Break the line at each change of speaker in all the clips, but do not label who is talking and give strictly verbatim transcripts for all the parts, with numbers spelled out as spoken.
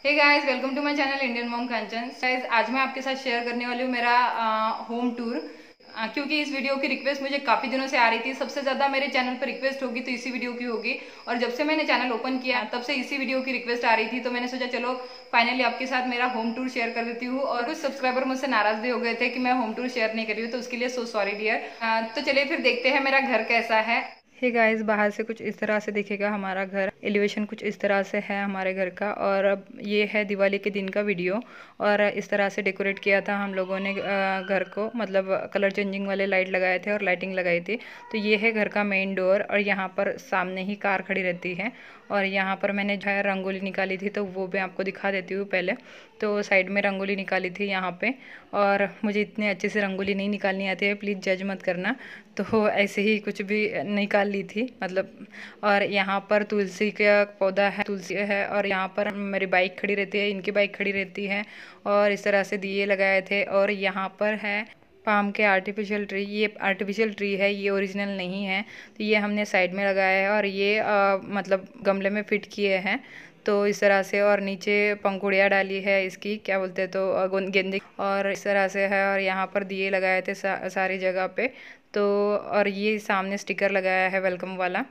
Hey guys, welcome to my channel Indian mom Kanchan. Guys, आज मैं आपके साथ शेयर करने वाली हूँ मेरा होम टूर, क्योंकि इस वीडियो की रिक्वेस्ट मुझे काफ़ी दिनों से आ रही थी। सबसे ज़्यादा मेरे चैनल पर रिक्वेस्ट होगी तो इसी वीडियो की होगी, और जब से मैंने चैनल ओपन किया तब से इसी वीडियो की रिक्वेस्ट आ रही थी। तो मैंने सोचा चलो फाइनली आपके साथ मेरा होम टूर शेयर कर देती हूँ। और कुछ सब्सक्राइबर मुझसे नाराज भी हो गए थे कि मैं होम टूर शेयर नहीं कर रही हूँ, तो उसके लिए सो सॉरी डियर। तो चलिए फिर देखते हैं मेरा घर कैसा है। हे गाइस, बाहर से कुछ इस तरह से दिखेगा हमारा घर। एलिवेशन कुछ इस तरह से है हमारे घर का। और अब ये है दिवाली के दिन का वीडियो, और इस तरह से डेकोरेट किया था हम लोगों ने घर को, मतलब कलर चेंजिंग वाले लाइट लगाए थे और लाइटिंग लगाई थी। तो ये है घर का मेन डोर, और यहाँ पर सामने ही कार खड़ी रहती है। और यहाँ पर मैंने जो है रंगोली निकाली थी, तो वो भी आपको दिखा देती हूँ पहले। तो साइड में रंगोली निकाली थी यहाँ पे, और मुझे इतने अच्छे से रंगोली नहीं निकालनी आती है, प्लीज़ जज मत करना। तो ऐसे ही कुछ भी निकाल ली थी मतलब। और यहाँ पर तुलसी का पौधा है, तुलसी है, और यहाँ पर मेरी बाइक खड़ी रहती है, इनकी बाइक खड़ी रहती है। और इस तरह से दिए लगाए थे। और यहाँ पर है पाम के आर्टिफिशियल ट्री। ये आर्टिफिशियल ट्री है, ये ओरिजिनल नहीं है। तो ये हमने साइड में लगाया है, और ये आ, मतलब गमले में फिट किए हैं। तो इस तरह से, और नीचे पंखुड़ियाँ डाली है इसकी, क्या बोलते हैं, तो गेंदे। और इस तरह से है, और यहाँ पर दिए लगाए थे सा, सारी जगह पे। तो और ये सामने स्टिकर लगाया है वेलकम वाला।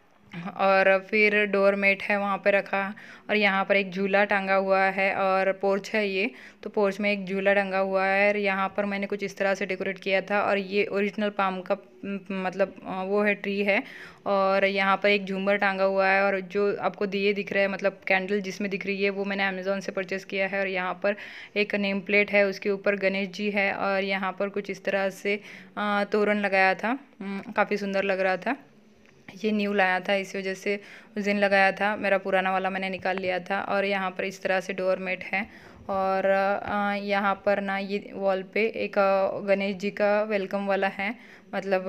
और फिर डोर मेट है वहाँ पे रखा। और यहाँ पर एक झूला टांगा हुआ है, और पोर्च है ये। तो पोर्च में एक झूला टंगा हुआ है, और यहाँ पर मैंने कुछ इस तरह से डेकोरेट किया था। और ये ओरिजिनल पाम का मतलब वो है, ट्री है। और यहाँ पर एक झूमर टांगा हुआ है, और जो आपको दिए दिख रहे हैं, मतलब कैंडल जिसमें दिख रही है, वो मैंने अमेज़ोन से परचेज़ किया है। और यहाँ पर एक नेम प्लेट है, उसके ऊपर गणेश जी है। और यहाँ पर कुछ इस तरह से तोरण लगाया था, काफ़ी सुंदर लग रहा था। ये न्यू लाया था, इस वजह से उस दिन लगाया था, मेरा पुराना वाला मैंने निकाल लिया था। और यहाँ पर इस तरह से डोर मेट है। और यहाँ पर ना ये वॉल पे एक गणेश जी का वेलकम वाला है। मतलब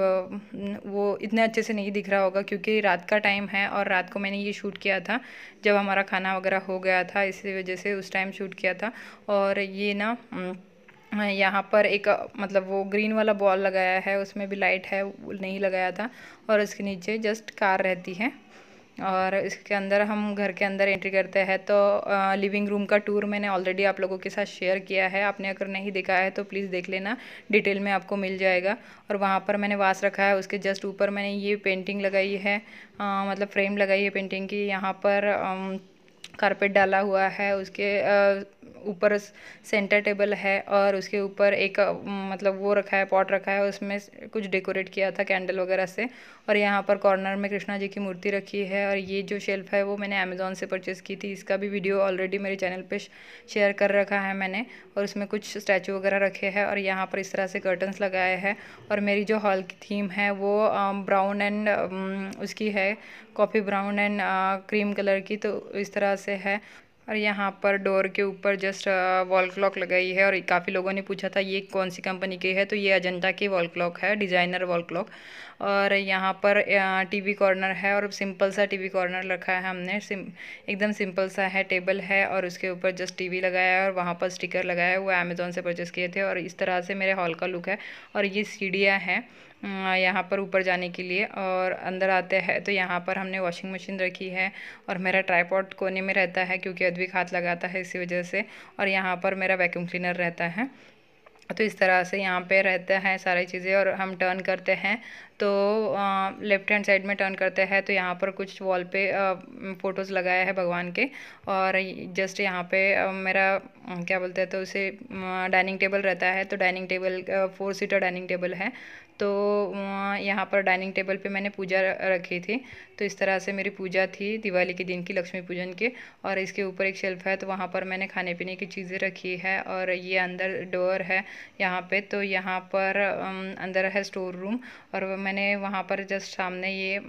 वो इतने अच्छे से नहीं दिख रहा होगा क्योंकि रात का टाइम है, और रात को मैंने ये शूट किया था जब हमारा खाना वगैरह हो गया था, इसी वजह से उस टाइम शूट किया था। और ये ना यहाँ पर एक मतलब वो ग्रीन वाला बॉल लगाया है, उसमें भी लाइट है, नहीं लगाया था। और उसके नीचे जस्ट कार रहती है। और इसके अंदर हम घर के अंदर एंट्री करते हैं तो लिविंग रूम का टूर मैंने ऑलरेडी आप लोगों के साथ शेयर किया है। आपने अगर नहीं देखा है तो प्लीज़ देख लेना, डिटेल में आपको मिल जाएगा। और वहाँ पर मैंने वास रखा है, उसके जस्ट ऊपर मैंने ये पेंटिंग लगाई है, आ, मतलब फ्रेम लगाई है पेंटिंग की। यहाँ पर कारपेट डाला हुआ है, उसके ऊपर सेंटर टेबल है, और उसके ऊपर एक मतलब वो रखा है, पॉट रखा है, उसमें कुछ डेकोरेट किया था कैंडल वगैरह से। और यहाँ पर कॉर्नर में कृष्णा जी की मूर्ति रखी है। और ये जो शेल्फ है वो मैंने अमेज़ॉन से परचेज़ की थी, इसका भी वीडियो ऑलरेडी मेरे चैनल पे शेयर कर रखा है मैंने। और उसमें कुछ स्टैचू वगैरह रखे हैं। और यहाँ पर इस तरह से कर्टन्स लगाए हैं। और मेरी जो हॉल की थीम है वो ब्राउन एंड उसकी है, coffee brown and cream colour की, तो इस तरह से है। और यहाँ पर डोर के ऊपर जस्ट वॉल क्लॉक लगाई है। और काफ़ी लोगों ने पूछा था ये कौन सी कंपनी की है, तो ये अजंता की वॉल क्लॉक है, डिज़ाइनर वॉल क्लॉक। और यहाँ पर टीवी कॉर्नर है, और सिंपल सा टीवी कॉर्नर रखा है हमने, सिम एकदम सिंपल सा है, टेबल है, और उसके ऊपर जस्ट टीवी लगाया है। और वहाँ पर स्टिकर लगाया है, वो अमेज़ॉन से परचेज़ किए थे। और इस तरह से मेरे हॉल का लुक है। और ये सीढ़ियाँ हैं यहाँ पर ऊपर जाने के लिए। और अंदर आते हैं तो यहाँ पर हमने वॉशिंग मशीन रखी है, और मेरा ट्राईपॉड कोने में रहता है क्योंकि अद्विक हाथ लगाता है इसी वजह से। और यहाँ पर मेरा वैक्यूम क्लीनर रहता है। तो इस तरह से यहाँ पे रहते हैं सारी चीज़ें। और हम टर्न करते हैं तो लेफ़्ट हैंड साइड में टर्न करते हैं तो यहाँ पर कुछ वॉल पे फ़ोटोज़ लगाए हैं भगवान के। और जस्ट यहाँ पे आ, मेरा आ, क्या बोलते हैं तो उसे डाइनिंग टेबल रहता है। तो dining table four seater dining table है। तो यहाँ पर डाइनिंग टेबल पे मैंने पूजा रखी थी। तो इस तरह से मेरी पूजा थी दिवाली के दिन की, लक्ष्मी पूजन की। और इसके ऊपर एक शेल्फ है, तो वहाँ पर मैंने खाने पीने की चीज़ें रखी है। और ये अंदर डोर है यहाँ पे, तो यहाँ पर अंदर है स्टोर रूम। और मैंने वहाँ पर जस्ट सामने ये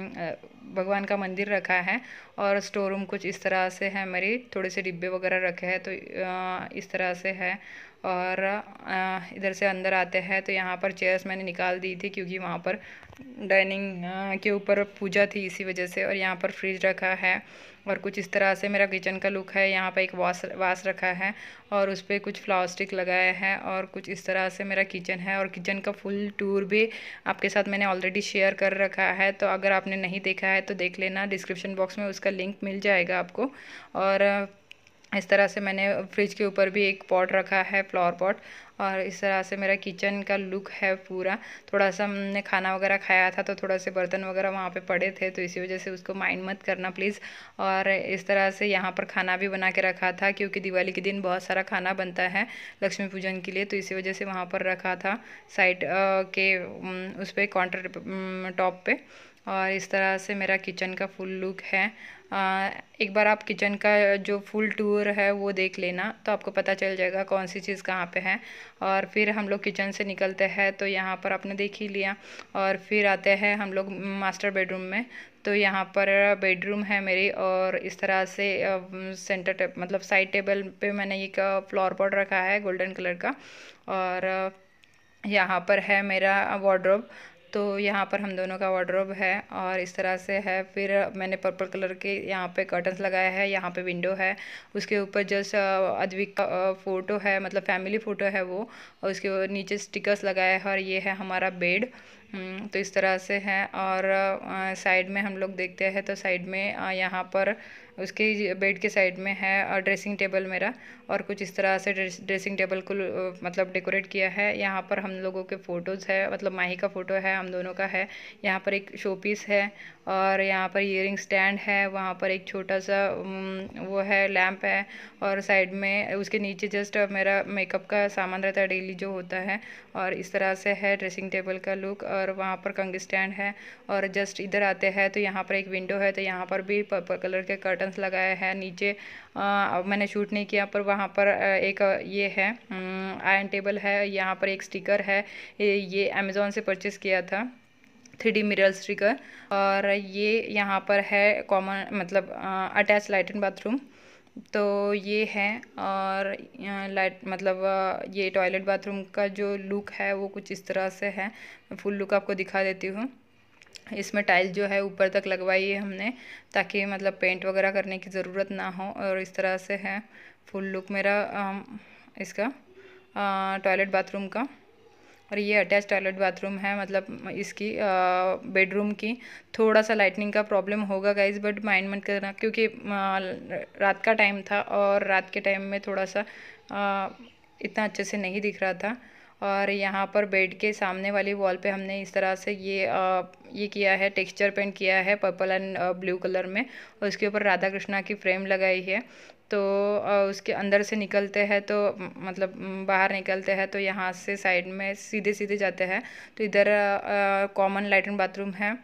भगवान का मंदिर रखा है। और स्टोर रूम कुछ इस तरह से है, मेरी थोड़े से डिब्बे वगैरह रखे हैं, तो इस तरह से है। और इधर से अंदर आते हैं तो यहाँ पर चेयर्स मैंने निकाल दी थी क्योंकि वहाँ पर डाइनिंग के ऊपर पूजा थी इसी वजह से। और यहाँ पर फ्रिज रखा है। और कुछ इस तरह से मेरा किचन का लुक है। यहाँ पे एक वास वास रखा है, और उस पर कुछ फ्लावर स्टिक लगाए हैं। और कुछ इस तरह से मेरा किचन है। और किचन का फुल टूर भी आपके साथ मैंने ऑलरेडी शेयर कर रखा है, तो अगर आपने नहीं देखा है तो देख लेना, डिस्क्रिप्शन बॉक्स में उसका लिंक मिल जाएगा आपको। और इस तरह से मैंने फ्रिज के ऊपर भी एक पॉट रखा है, फ्लावर पॉट। और इस तरह से मेरा किचन का लुक है पूरा। थोड़ा सा हमने खाना वगैरह खाया था तो थोड़ा से बर्तन वगैरह वहाँ पे पड़े थे, तो इसी वजह से उसको माइंड मत करना प्लीज़। और इस तरह से यहाँ पर खाना भी बना के रखा था, क्योंकि दिवाली के दिन बहुत सारा खाना बनता है लक्ष्मी पूजन के लिए, तो इसी वजह से वहाँ पर रखा था साइड के उस पर काउंटर टॉप पे। और इस तरह से मेरा किचन का फुल लुक है। आ, एक बार आप किचन का जो फुल टूर है वो देख लेना, तो आपको पता चल जाएगा कौन सी चीज़ कहाँ पे है। और फिर हम लोग किचन से निकलते हैं तो यहाँ पर आपने देख ही लिया। और फिर आते हैं हम लोग मास्टर बेडरूम में। तो यहाँ पर बेडरूम है मेरी, और इस तरह से सेंटर टेब मतलब साइड टेबल पे मैंने एक फ्लावर पॉट रखा है गोल्डन कलर का। और यहाँ पर है मेरा वार्डरोब, तो यहाँ पर हम दोनों का वार्डरोब है और इस तरह से है। फिर मैंने पर्पल कलर के यहाँ पे कर्टन्स लगाया है, यहाँ पे विंडो है, उसके ऊपर जस्ट अद्विक का फ़ोटो है, मतलब फैमिली फ़ोटो है वो, और उसके नीचे स्टिकर्स लगाया है। और ये है हमारा बेड, तो इस तरह से है। और साइड में हम लोग देखते हैं तो साइड में यहाँ पर उसके बेड के साइड में है ड्रेसिंग टेबल मेरा, और कुछ इस तरह से ड्रेसिंग टेबल को मतलब डेकोरेट किया है। यहाँ पर हम लोगों के फ़ोटोज़ है, मतलब माही का फ़ोटो है, हम दोनों का है। यहाँ पर एक शो पीस है, और यहाँ पर ईयरिंग स्टैंड है, वहाँ पर एक छोटा सा वो है लैम्प है, और साइड में उसके नीचे जस्ट मेरा मेकअप का सामान रहता है डेली जो होता है। और इस तरह से है ड्रेसिंग टेबल का लुक। और वहाँ पर कंघी स्टैंड है, और जस्ट इधर आते हैं तो यहाँ पर एक विंडो है, तो यहाँ पर भी पर्पल कलर के कर्टन्स लगाए हैं। नीचे आ, मैंने शूट नहीं किया, पर वहाँ पर एक ये है आयरन टेबल है, यहाँ पर एक स्टिकर है, ये अमेज़ॉन से परचेज़ किया था, थ्री डी मिरर स्टिकर। और ये यहाँ पर है कॉमन मतलब अटैच लैट्रिन बाथरूम, तो ये है। और लाइट मतलब ये टॉयलेट बाथरूम का जो लुक है वो कुछ इस तरह से है। फुल लुक आपको दिखा देती हूँ। इसमें टाइल जो है ऊपर तक लगवाई है हमने, ताकि मतलब पेंट वगैरह करने की ज़रूरत ना हो। और इस तरह से है फुल लुक मेरा इसका टॉयलेट बाथरूम का। और ये अटैच टॉयलेट बाथरूम है, मतलब इसकी बेडरूम की। थोड़ा सा लाइटनिंग का प्रॉब्लम होगा गाइज, बट माइंड मत करना, क्योंकि रात का टाइम था और रात के टाइम में थोड़ा सा आ, इतना अच्छे से नहीं दिख रहा था। और यहाँ पर बेड के सामने वाली वॉल पे हमने इस तरह से ये आ, ये किया है, टेक्सचर पेंट किया है पर्पल एंड ब्लू कलर में, और उसके ऊपर राधा कृष्णा की फ्रेम लगाई है। तो उसके अंदर से निकलते हैं तो मतलब बाहर निकलते हैं तो यहाँ से साइड में सीधे सीधे जाते हैं तो इधर कॉमन लैट्रिन बाथरूम है।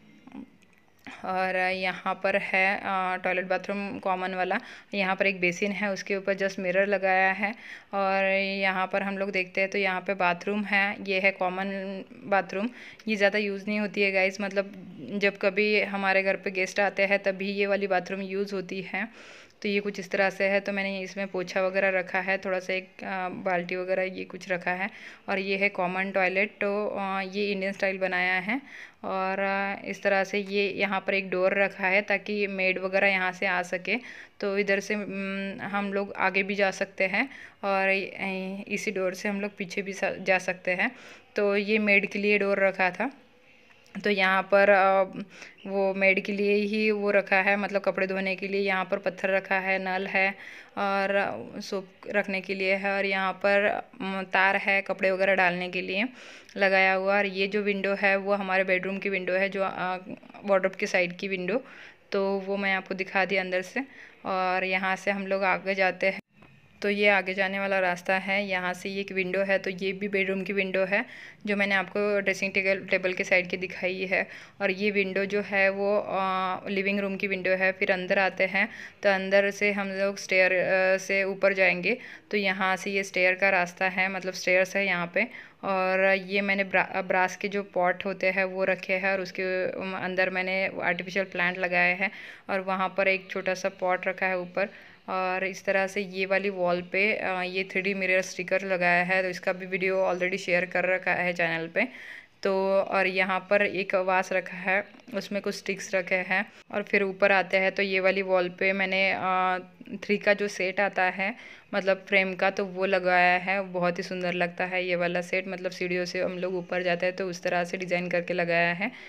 और यहाँ पर है टॉयलेट बाथरूम कॉमन वाला। यहाँ पर एक बेसिन है, उसके ऊपर जस्ट मिरर लगाया है। और यहाँ पर हम लोग देखते हैं तो यहाँ पे बाथरूम है, ये है कॉमन बाथरूम। ये ज़्यादा यूज़ नहीं होती है गाइस, मतलब जब कभी हमारे घर पे गेस्ट आते हैं तभी ये वाली बाथरूम यूज़ होती है। तो ये कुछ इस तरह से है। तो मैंने इसमें पोछा वगैरह रखा है, थोड़ा सा एक बाल्टी वगैरह ये कुछ रखा है। और ये है कॉमन टॉयलेट, तो ये इंडियन स्टाइल बनाया है। और इस तरह से ये यहाँ पर एक डोर रखा है ताकि मेड वगैरह यहाँ से आ सके, तो इधर से हम लोग आगे भी जा सकते हैं और इसी डोर से हम लोग पीछे भी जा सकते हैं। तो ये मेड के लिए डोर रखा था। तो यहाँ पर वो मेड के लिए ही वो रखा है, मतलब कपड़े धोने के लिए। यहाँ पर पत्थर रखा है, नल है और सोप रखने के लिए है। और यहाँ पर तार है कपड़े वगैरह डालने के लिए लगाया हुआ। और ये जो विंडो है वो हमारे बेडरूम की विंडो है, जो वार्डरोब की साइड की विंडो, तो वो मैं आपको दिखा दी अंदर से। और यहाँ से हम लोग आगे जाते हैं तो ये आगे जाने वाला रास्ता है। यहाँ से ये एक विंडो है, तो ये भी बेडरूम की विंडो है जो मैंने आपको ड्रेसिंग टेबल टेबल के साइड की दिखाई है। और ये विंडो जो है वो आ, लिविंग रूम की विंडो है। फिर अंदर आते हैं तो अंदर से हम लोग स्टेयर से ऊपर जाएंगे, तो यहाँ से ये स्टेयर का रास्ता है, मतलब स्टेयर्स है यहाँ पे। और ये मैंने ब्रा, ब्रास के जो पॉट होते हैं वो रखे हैं, और उसके अंदर मैंने आर्टिफिशियल प्लांट लगाए हैं। और वहाँ पर एक छोटा सा पॉट रखा है ऊपर। और इस तरह से ये वाली वॉल पे ये थ्री डी मिरर स्टिकर लगाया है, तो इसका भी वीडियो ऑलरेडी शेयर कर रखा है चैनल पे। तो और यहाँ पर एक वास रखा है, उसमें कुछ स्टिक्स रखे हैं। और फिर ऊपर आते हैं तो ये वाली वॉल पे मैंने थ्री का जो सेट आता है मतलब फ्रेम का, तो वो लगाया है। बहुत ही सुंदर लगता है ये वाला सेट, मतलब सीढ़ियों से हम लोग ऊपर जाते हैं तो उस तरह से डिज़ाइन करके लगाया है।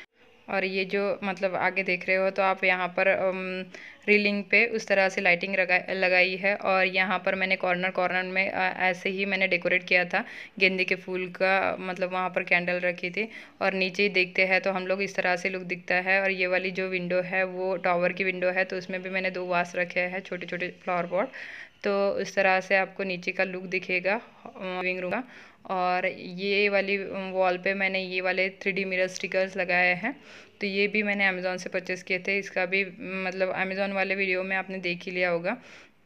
और ये जो मतलब आगे देख रहे हो तो आप यहाँ पर रीलिंग पे उस तरह से लाइटिंग लगा लगाई है। और यहाँ पर मैंने कॉर्नर कॉर्नर में आ, ऐसे ही मैंने डेकोरेट किया था गेंदे के फूल का, मतलब वहाँ पर कैंडल रखी थी। और नीचे ही देखते हैं तो हम लोग इस तरह से लुक दिखता है। और ये वाली जो विंडो है वो टावर की विंडो है, तो उसमें भी मैंने दो वास रखे हैं छोटे छोटे फ्लावर पॉट। तो इस तरह से आपको नीचे का लुक दिखेगा लिविंग रूम का। और ये वाली वॉल पे मैंने ये वाले थ्री डी मिरर स्टिकर्स लगाए हैं, तो ये भी मैंने अमेज़ोन से परचेज़ किए थे। इसका भी मतलब अमेज़ोन वाले वीडियो में आपने देख ही लिया होगा।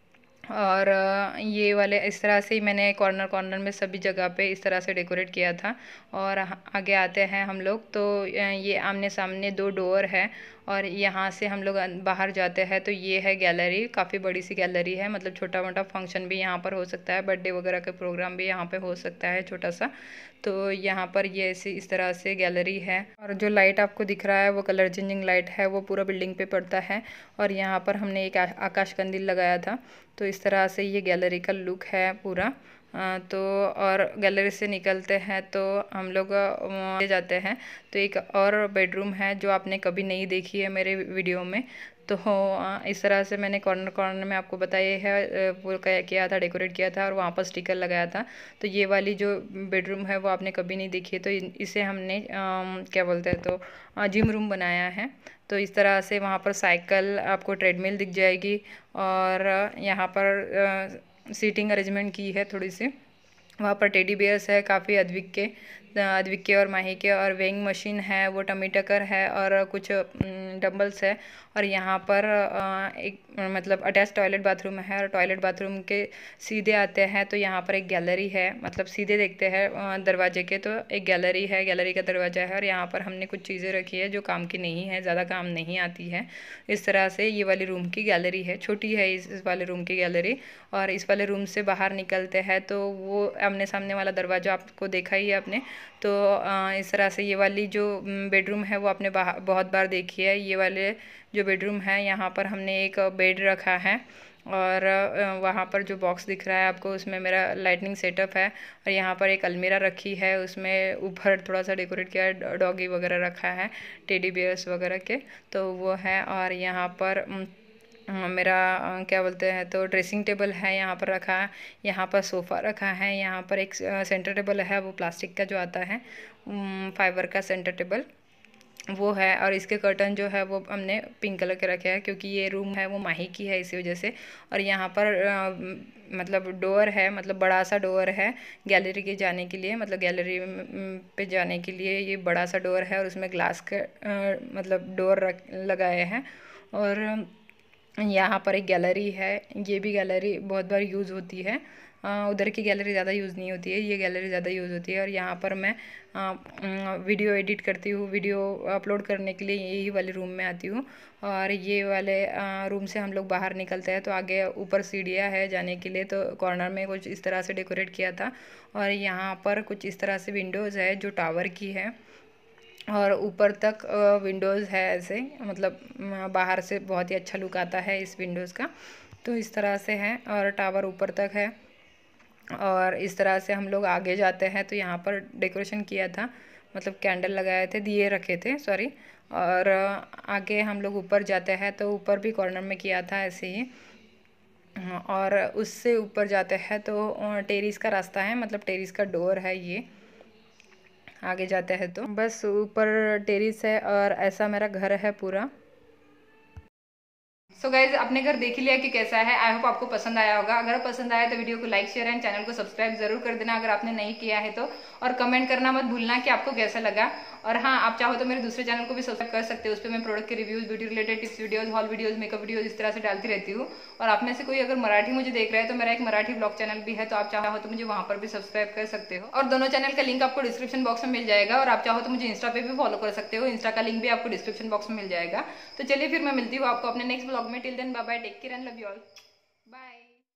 और ये वाले इस तरह से ही मैंने कॉर्नर कॉर्नर में सभी जगह पे इस तरह से डेकोरेट किया था। और आगे आते हैं हम लोग तो ये आमने सामने दो डोर है और यहाँ से हम लोग बाहर जाते हैं तो ये है गैलरी। काफ़ी बड़ी सी गैलरी है, मतलब छोटा मोटा फंक्शन भी यहाँ पर हो सकता है, बर्थडे वगैरह का प्रोग्राम भी यहाँ पे हो सकता है छोटा सा। तो यहाँ पर ये ऐसी इस तरह से गैलरी है। और जो लाइट आपको दिख रहा है वो कलर चेंजिंग लाइट है, वो पूरा बिल्डिंग पे पड़ता है। और यहाँ पर हमने एक आकाश कंदील लगाया था। तो इस तरह से ये गैलरी का लुक है पूरा। आ, तो और गैलरी से निकलते हैं तो हम लोग ले जाते हैं तो एक और बेडरूम है जो आपने कभी नहीं देखी है मेरे वीडियो में। तो इस तरह से मैंने कॉर्नर कॉर्नर में आपको बताया है वो किया था, डेकोरेट किया था और वहाँ पर स्टिकर लगाया था। तो ये वाली जो बेडरूम है वो आपने कभी नहीं देखी है, तो इसे हमने आ, क्या बोलते हैं तो जिम रूम बनाया है। तो इस तरह से वहाँ पर साइकिल आपको ट्रेडमिल दिख जाएगी। और यहाँ पर सीटिंग अरेंजमेंट की है थोड़ी सी। वहाँ पर टेडी बियर्स है काफ़ी अद्विक के अद्विक के और माही के। और वेइंग मशीन है, वो टमी टकर है और कुछ डंबल्स है। और यहाँ पर एक मतलब अटैच टॉयलेट बाथरूम है। और टॉयलेट बाथरूम के सीधे आते हैं तो यहाँ पर एक गैलरी है, मतलब सीधे देखते हैं दरवाजे के तो एक गैलरी है, गैलरी का दरवाजा है। और यहाँ पर हमने कुछ चीज़ें रखी है जो काम की नहीं है, ज़्यादा काम नहीं आती है। इस तरह से ये वाली रूम की गैलरी है, छोटी है इस, इस वाले रूम की गैलरी। और इस वाले रूम से बाहर निकलते हैं तो वो आमने सामने वाला दरवाज़ा आपको देखा ही है आपने। तो इस तरह से ये वाली जो बेडरूम है वो आपने बहुत बार देखी है। ये वाले जो बेडरूम है यहाँ पर हमने एक बेड रखा है। और वहाँ पर जो बॉक्स दिख रहा है आपको उसमें मेरा लाइटनिंग सेटअप है। और यहाँ पर एक अलमीरा रखी है, उसमें ऊपर थोड़ा सा डेकोरेट किया है, डॉगी वगैरह रखा है टेडी बियर्स वगैरह के, तो वो है। और यहाँ पर मेरा क्या बोलते हैं तो ड्रेसिंग टेबल है यहाँ पर रखा है। यहाँ पर सोफ़ा रखा है। यहाँ पर एक सेंटर टेबल है, वो प्लास्टिक का जो आता है फाइबर का सेंटर टेबल वो है। और इसके कर्टन जो है वो हमने पिंक कलर के रखे हैं क्योंकि ये रूम है वो माही की है इसी वजह से। और यहाँ पर आ, मतलब डोर है, मतलब बड़ा सा डोर है गैलरी के जाने के लिए, मतलब गैलरी पे जाने के लिए ये बड़ा सा डोर है। और उसमें ग्लास के आ, मतलब डोर रख लगाए हैं। और यहाँ पर एक गैलरी है, ये भी गैलरी बहुत बार यूज़ होती है। आ, उधर की गैलरी ज़्यादा यूज़ नहीं होती है, ये गैलरी ज़्यादा यूज़ होती है। और यहाँ पर मैं आ, वीडियो एडिट करती हूँ, वीडियो अपलोड करने के लिए यही वाले रूम में आती हूँ। और ये वाले आ, रूम से हम लोग बाहर निकलते हैं तो आगे ऊपर सीढ़ियाँ है जाने के लिए, तो कॉर्नर में कुछ इस तरह से डेकोरेट किया था। और यहाँ पर कुछ इस तरह से विंडोज़ है जो टावर की है और ऊपर तक विंडोज़ है ऐसे, मतलब बाहर से बहुत ही अच्छा लुक आता है इस विंडोज़ का। तो इस तरह से है और टावर ऊपर तक है। और इस तरह से हम लोग आगे जाते हैं तो यहाँ पर डेकोरेशन किया था, मतलब कैंडल लगाए थे, दिए रखे थे सॉरी। और आगे हम लोग ऊपर जाते हैं तो ऊपर भी कॉर्नर में किया था ऐसे ही। और उससे ऊपर जाते हैं तो टेरिस का रास्ता है, मतलब टेरिस का डोर है ये। आगे जाते हैं तो बस ऊपर टेरिस है और ऐसा मेरा घर है पूरा। सो so गाइज अपने घर देख ही लिया कि कैसा है। आई होप आपको पसंद आया होगा। अगर पसंद आया तो वीडियो को लाइक शेयर एंड चैनल को सब्सक्राइब जरूर कर देना अगर आपने नहीं किया है तो। और कमेंट करना मत भूलना कि आपको कैसा लगा। और हाँ, आप चाहो तो मेरे दूसरे चैनल को भी सब्सक्राइब कर सकते हो, उस पर मैं प्रोडक्ट के reviews, beauty related tips videos, haul videos, makeup videos इस तरह से डालती रहती हूँ। और आप में से कोई अगर मराठी मुझे देख रहा है तो मेरा एक मराठी ब्लॉग चैनल भी है, तो आप चाहो तो मुझे वहाँ पर भी सब्सक्राइब कर सकते हो। और दोनों चैनल का लिंक आपको डिस्क्रिप्शन बॉक्स में मिल जाएगा। और आप चाहो तो मुझे इंस्टा पे भी फॉलो कर सकते हो, इंस्टा का लिंक भी आपको डिस्क्रिप्शन बॉक्स में मिल जाएगा। तो चलिए फिर मैं मिलती हूँ आपको अपने नेक्स्ट ब्लॉग में। Till then bye bye, take care and love you all, bye.